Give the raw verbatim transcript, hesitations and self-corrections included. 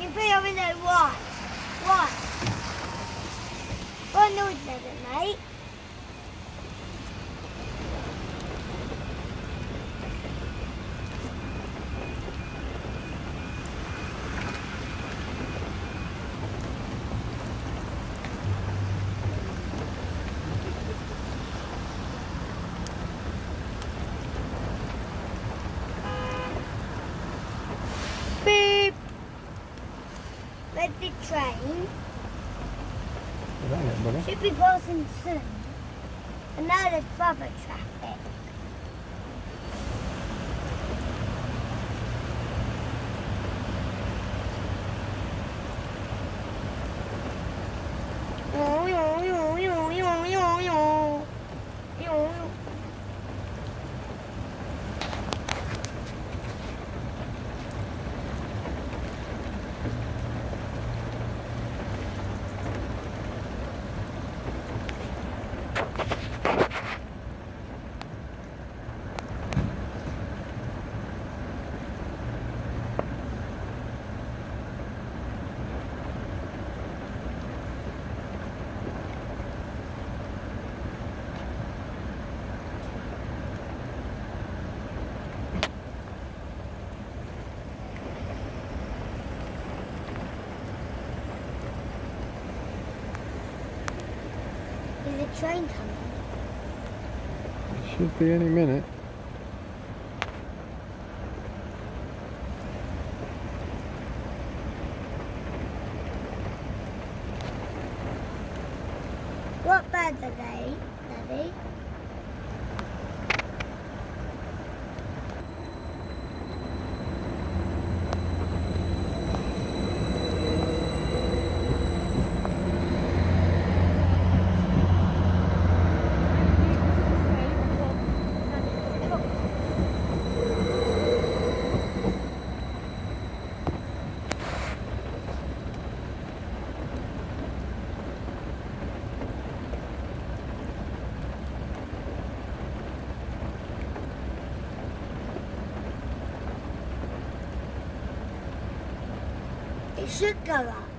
You put your window wide. Wide. What noise does it make? Beep. Like the train. Right, Should be crossing soon. And now there's proper traffic. Is a train coming? Should be any minute. What birds are they, Daddy? It should go up.